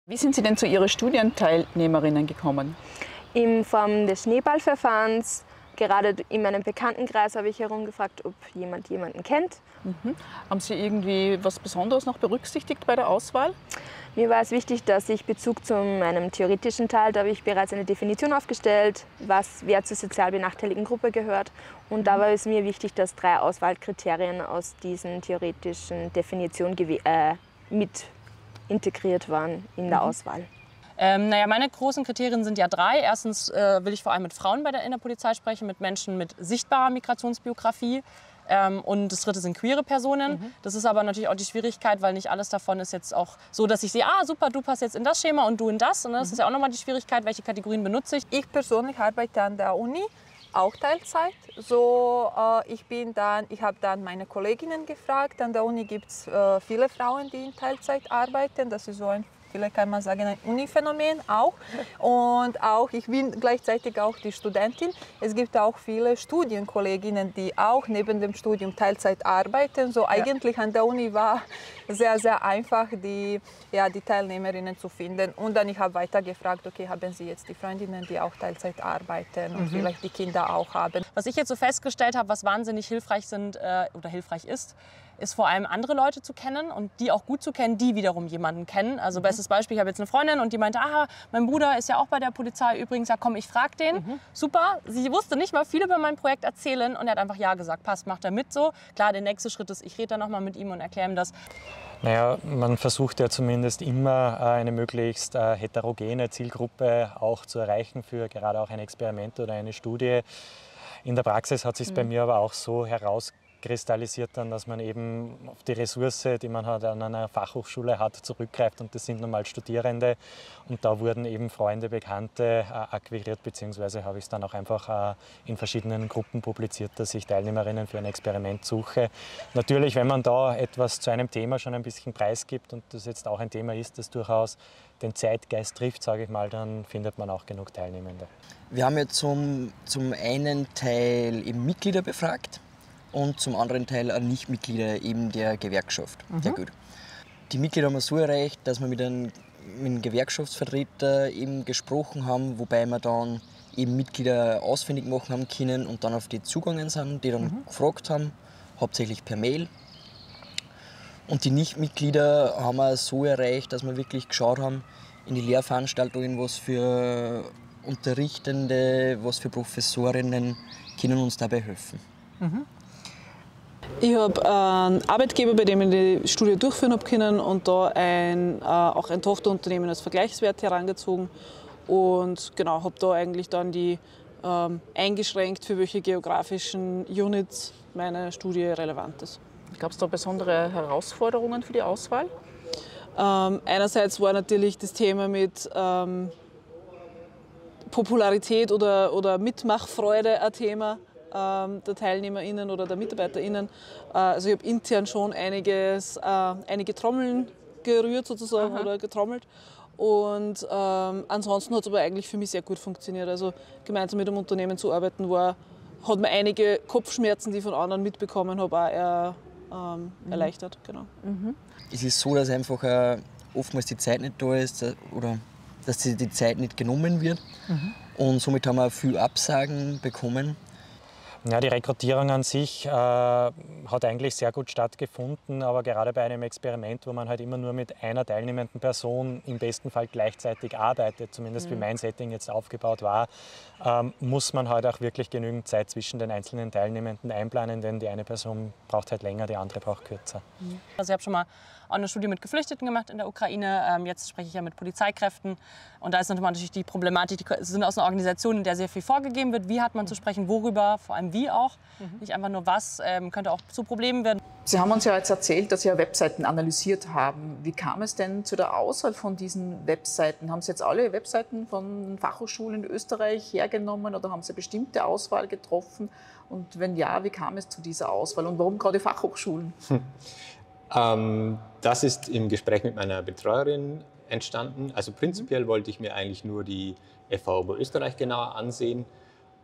Wie sind Sie denn zu Ihren Studienteilnehmerinnen gekommen? In Form des Schneeballverfahrens, gerade in meinem Bekanntenkreis, habe ich herumgefragt, ob jemand jemanden kennt. Haben Sie irgendwie was Besonderes noch berücksichtigt bei der Auswahl? Mir war es wichtig, dass ich Bezug zu meinem theoretischen Teil, da habe ich bereits eine Definition aufgestellt, wer zur sozial benachteiligten Gruppe gehört. Und da war es mir wichtig, dass 3 Auswahlkriterien aus diesen theoretischen Definitionen mit integriert waren in der Auswahl. Meine großen Kriterien sind ja 3. Erstens will ich vor allem mit Frauen in der Polizei sprechen, mit Menschen mit sichtbarer Migrationsbiografie. Und das 3. sind queere Personen. Das ist aber natürlich auch die Schwierigkeit, weil nicht alles davon ist jetzt auch so, dass ich sehe, super, du passt jetzt in das Schema und du in das. Und das ist ja auch nochmal die Schwierigkeit, welche Kategorien benutze ich. Ich persönlich arbeite an der Uni, auch Teilzeit. Ich habe dann meine Kolleginnen gefragt. An der Uni gibt es viele Frauen, die in Teilzeit arbeiten. Das ist so vielleicht kann man sagen, ein Uniphänomen auch. Und auch, ich bin gleichzeitig auch die Studentin. Es gibt auch viele Studienkolleginnen, die auch neben dem Studium Teilzeit arbeiten. So eigentlich an der Uni war sehr, sehr einfach, die Teilnehmerinnen zu finden. Und dann ich habe weiter gefragt, okay, haben Sie jetzt die Freundinnen, die auch Teilzeit arbeiten und vielleicht die Kinder auch haben. Was ich jetzt so festgestellt habe, was wahnsinnig hilfreich hilfreich ist vor allem andere Leute zu kennen und die auch gut zu kennen, die wiederum jemanden kennen. Also bestes Beispiel, ich habe jetzt eine Freundin und die meinte, mein Bruder ist ja auch bei der Polizei übrigens, ja komm, ich frage den. Super, sie wusste nicht mal viel über mein Projekt erzählen und er hat einfach ja gesagt, passt, macht er mit so. Klar, der nächste Schritt ist, ich rede dann nochmal mit ihm und erkläre ihm das. Naja, man versucht ja zumindest immer eine möglichst heterogene Zielgruppe auch zu erreichen für gerade auch ein Experiment oder eine Studie. In der Praxis hat sich bei mir aber auch so herauskristallisiert dann, dass man eben auf die Ressource, die man halt an einer Fachhochschule hat, zurückgreift und das sind nun mal Studierende und da wurden eben Freunde, Bekannte akquiriert, beziehungsweise habe ich es dann auch einfach in verschiedenen Gruppen publiziert, dass ich Teilnehmerinnen für ein Experiment suche. Natürlich, wenn man da etwas zu einem Thema schon ein bisschen preisgibt und das jetzt auch ein Thema ist, das durchaus den Zeitgeist trifft, sage ich mal, dann findet man auch genug Teilnehmende. Wir haben jetzt zum einen Teil eben Mitglieder befragt und zum anderen Teil auch Nichtmitglieder eben der Gewerkschaft. Sehr gut. Die Mitglieder haben wir so erreicht, dass wir mit einem Gewerkschaftsvertreter eben gesprochen haben, wobei wir dann eben Mitglieder ausfindig machen haben können und dann auf die zugegangen sind, die dann gefragt haben, hauptsächlich per Mail. Und die Nichtmitglieder haben wir so erreicht, dass wir wirklich geschaut haben in die Lehrveranstaltungen, was für Unterrichtende, was für Professorinnen können uns dabei helfen. Ich habe einen Arbeitgeber, bei dem ich die Studie durchführen habe können und da auch ein Tochterunternehmen als Vergleichswert herangezogen und genau, habe da eigentlich dann die eingeschränkt, für welche geografischen Units meine Studie relevant ist. Gab es da besondere Herausforderungen für die Auswahl? Einerseits war natürlich das Thema mit Popularität oder Mitmachfreude ein Thema der TeilnehmerInnen oder der MitarbeiterInnen. Also ich habe intern schon einige Trommeln gerührt sozusagen oder getrommelt. Und ansonsten hat es aber eigentlich für mich sehr gut funktioniert. Also gemeinsam mit dem Unternehmen zu arbeiten hat mir einige Kopfschmerzen, die ich von anderen mitbekommen habe, auch erleichtert. Genau. Es ist so, dass einfach oftmals die Zeit nicht da ist oder dass die Zeit nicht genommen wird. Und somit haben wir viel Absagen bekommen. Ja, die Rekrutierung an sich hat eigentlich sehr gut stattgefunden, aber gerade bei einem Experiment, wo man halt immer nur mit einer teilnehmenden Person im besten Fall gleichzeitig arbeitet, zumindest wie mein Setting jetzt aufgebaut war, muss man halt auch wirklich genügend Zeit zwischen den einzelnen Teilnehmenden einplanen, denn die eine Person braucht halt länger, die andere braucht kürzer. Also ich habe schon mal auch eine Studie mit Geflüchteten gemacht in der Ukraine. Jetzt spreche ich ja mit Polizeikräften. Und da ist natürlich die Problematik, die sind aus einer Organisation, in der sehr viel vorgegeben wird. Wie hat man zu sprechen, worüber, vor allem wie auch. Nicht einfach nur was, könnte auch zu Problemen werden. Sie haben uns ja jetzt erzählt, dass Sie ja Webseiten analysiert haben. Wie kam es denn zu der Auswahl von diesen Webseiten? Haben Sie jetzt alle Webseiten von Fachhochschulen in Österreich hergenommen oder haben Sie eine bestimmte Auswahl getroffen? Und wenn ja, wie kam es zu dieser Auswahl und warum gerade Fachhochschulen? Das ist im Gespräch mit meiner Betreuerin entstanden. Also prinzipiell wollte ich mir eigentlich nur die FH Oberösterreich genauer ansehen.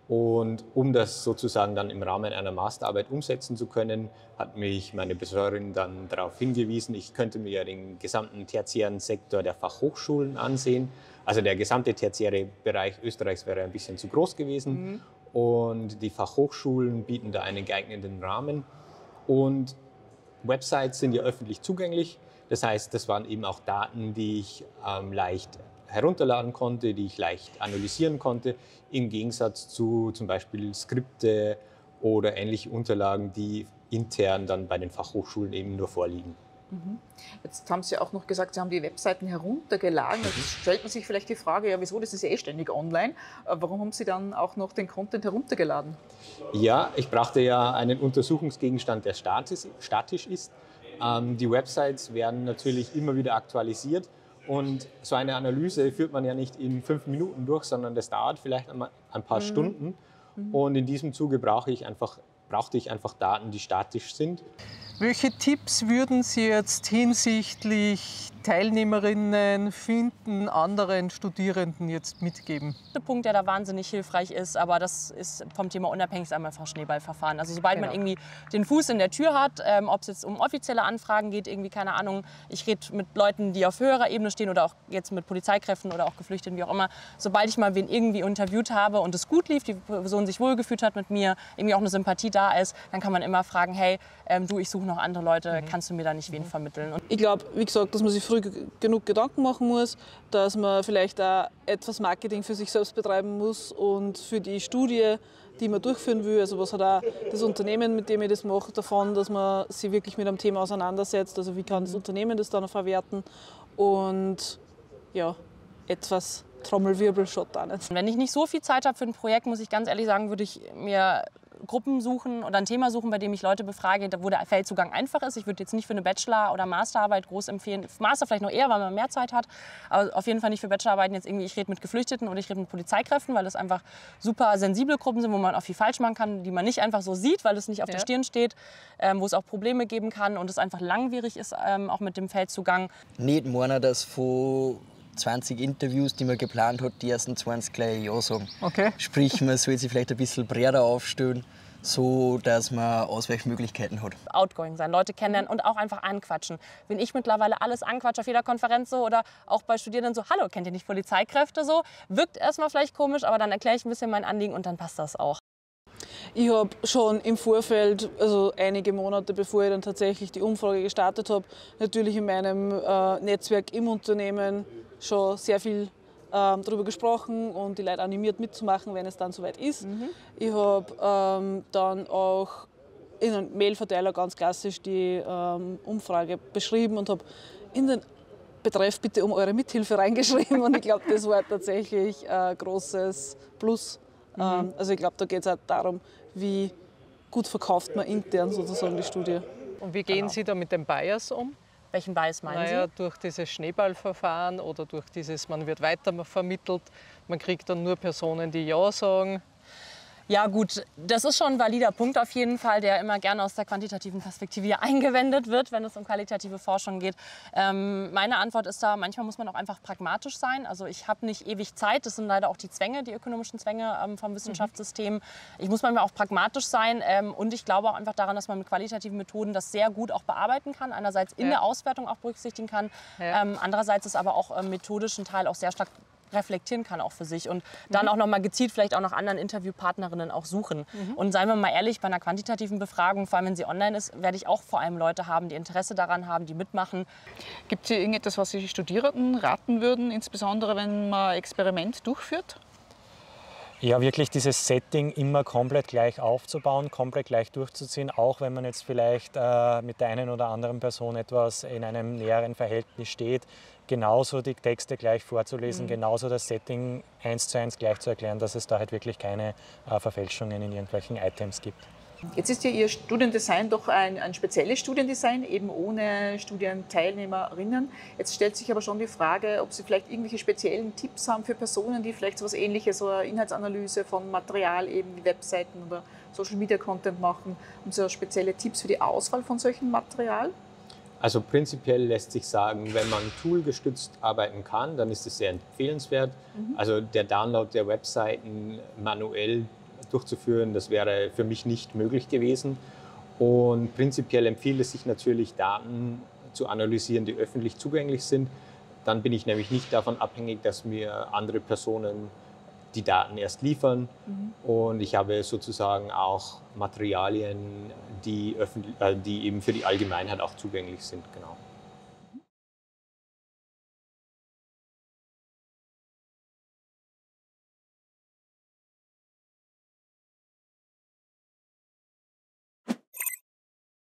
Und um das sozusagen dann im Rahmen einer Masterarbeit umsetzen zu können, hat mich meine Betreuerin dann darauf hingewiesen, ich könnte mir den gesamten tertiären Sektor der Fachhochschulen ansehen. Also der gesamte tertiäre Bereich Österreichs wäre ein bisschen zu groß gewesen. Und die Fachhochschulen bieten da einen geeigneten Rahmen. Und Websites sind ja öffentlich zugänglich. Das heißt, das waren eben auch Daten, die ich leicht herunterladen konnte, die ich leicht analysieren konnte, im Gegensatz zu zum Beispiel Skripte oder ähnliche Unterlagen, die intern dann bei den Fachhochschulen eben nur vorliegen. Jetzt haben Sie auch noch gesagt, Sie haben die Webseiten heruntergeladen. Jetzt stellt man sich vielleicht die Frage, ja, wieso, das ist ja eh ständig online. Warum haben Sie dann auch noch den Content heruntergeladen? Ja, ich brauchte ja einen Untersuchungsgegenstand, der statisch ist. Die Websites werden natürlich immer wieder aktualisiert. Und so eine Analyse führt man ja nicht in 5 Minuten durch, sondern das dauert vielleicht ein paar Stunden. Und in diesem Zuge brauchte ich einfach Daten, die statisch sind. Welche Tipps würden Sie jetzt hinsichtlich Teilnehmerinnen finden, anderen Studierenden jetzt mitgeben? Der Punkt, der da wahnsinnig hilfreich ist, aber das ist vom Thema unabhängig, ist einfach Schneeballverfahren. Also sobald man irgendwie den Fuß in der Tür hat, ob es jetzt um offizielle Anfragen geht, irgendwie keine Ahnung, ich rede mit Leuten, die auf höherer Ebene stehen oder auch jetzt mit Polizeikräften oder auch Geflüchteten, wie auch immer. Sobald ich mal wen irgendwie interviewt habe und es gut lief, die Person sich wohlgefühlt hat mit mir, irgendwie auch eine Sympathie da ist, dann kann man immer fragen, hey, du, ich suche noch andere Leute, kannst du mir da nicht wen vermitteln? Und ich glaube, wie gesagt, dass man sich früh genug Gedanken machen muss, dass man vielleicht auch etwas Marketing für sich selbst betreiben muss und für die Studie, die man durchführen will. Also was hat auch das Unternehmen, mit dem ich das mache, davon, dass man sich wirklich mit einem Thema auseinandersetzt. Also wie kann das Unternehmen das dann verwerten und ja, etwas Trommelwirbel schaut da nicht. wenn ich nicht so viel Zeit habe für ein Projekt, muss ich ganz ehrlich sagen, würde ich mir Gruppen suchen oder ein Thema suchen, bei dem ich Leute befrage, wo der Feldzugang einfach ist. Ich würde jetzt nicht für eine Bachelor- oder Masterarbeit groß empfehlen. Master vielleicht noch eher, weil man mehr Zeit hat. Aber auf jeden Fall nicht für Bachelorarbeiten jetzt irgendwie, ich rede mit Geflüchteten oder ich rede mit Polizeikräften, weil das einfach super sensible Gruppen sind, wo man auch viel falsch machen kann, die man nicht einfach so sieht, weil es nicht auf der Stirn steht, wo es auch Probleme geben kann und es einfach langwierig ist, auch mit dem Feldzugang. Nicht meiner, dass von 20 Interviews, die man geplant hat, die ersten 20 gleich Ja sagen. Okay. Sprich, man soll sich vielleicht ein bisschen breiter aufstellen, so dass man Ausweichmöglichkeiten hat. Outgoing sein, Leute kennenlernen und auch einfach anquatschen. Wenn ich mittlerweile alles anquatsche auf jeder Konferenz so oder auch bei Studierenden so, hallo, kennt ihr nicht Polizeikräfte so? Wirkt erstmal vielleicht komisch, aber dann erkläre ich ein bisschen mein Anliegen und dann passt das auch. Ich habe schon im Vorfeld, also einige Monate bevor ich dann tatsächlich die Umfrage gestartet habe, natürlich in meinem Netzwerk im Unternehmen schon sehr viel darüber gesprochen und die Leute animiert mitzumachen, wenn es dann soweit ist. Ich habe dann auch in einem Mailverteiler ganz klassisch die Umfrage beschrieben und habe in den Betreff bitte um eure Mithilfe reingeschrieben und ich glaube, das war tatsächlich ein großes Plus. Also ich glaube, da geht es auch darum, wie gut verkauft man intern sozusagen die Studie. Und wie gehen Sie da mit dem Bias um? Welchen Bias meinen Sie? Durch dieses Schneeballverfahren oder durch dieses, man wird weitervermittelt, man kriegt dann nur Personen, die Ja sagen. Ja gut, das ist schon ein valider Punkt auf jeden Fall, der immer gerne aus der quantitativen Perspektive hier eingewendet wird, wenn es um qualitative Forschung geht. Meine Antwort ist da, manchmal muss man auch einfach pragmatisch sein. Also ich habe nicht ewig Zeit, das sind leider auch die Zwänge, die ökonomischen Zwänge vom Wissenschaftssystem. Ich muss manchmal auch pragmatisch sein und ich glaube auch einfach daran, dass man mit qualitativen Methoden das sehr gut auch bearbeiten kann. Einerseits in der Auswertung auch berücksichtigen kann, andererseits ist aber auch methodischen Teil auch sehr stark reflektieren kann auch für sich und dann auch noch mal gezielt vielleicht auch nach anderen Interviewpartnerinnen auch suchen. Und seien wir mal ehrlich, bei einer quantitativen Befragung, vor allem wenn sie online ist, werde ich auch vor allem Leute haben, die Interesse daran haben, die mitmachen. Gibt es hier irgendetwas, was Sie Studierenden raten würden, insbesondere wenn man ein Experiment durchführt? Ja, wirklich dieses Setting immer komplett gleich aufzubauen, komplett gleich durchzuziehen, auch wenn man jetzt vielleicht mit der einen oder anderen Person etwas in einem näheren Verhältnis steht, genauso die Texte gleich vorzulesen, genauso das Setting 1:1 gleich zu erklären, dass es da halt wirklich keine Verfälschungen in irgendwelchen Items gibt. Jetzt ist ja Ihr Studiendesign doch ein spezielles Studiendesign, eben ohne Studienteilnehmerinnen. Jetzt stellt sich aber schon die Frage, ob Sie vielleicht irgendwelche speziellen Tipps haben für Personen, die vielleicht so etwas Ähnliches, so eine Inhaltsanalyse von Material, eben wie Webseiten oder Social Media Content machen, und so spezielle Tipps für die Auswahl von solchem Material? Also prinzipiell lässt sich sagen, wenn man toolgestützt arbeiten kann, dann ist es sehr empfehlenswert. Also der Download der Webseiten manuell durchzuführen, das wäre für mich nicht möglich gewesen. Und prinzipiell empfiehlt es sich natürlich, Daten zu analysieren, die öffentlich zugänglich sind. Dann bin ich nämlich nicht davon abhängig, dass mir andere Personen die Daten erst liefern. Und ich habe sozusagen auch Materialien, die eben für die Allgemeinheit auch zugänglich sind. Genau.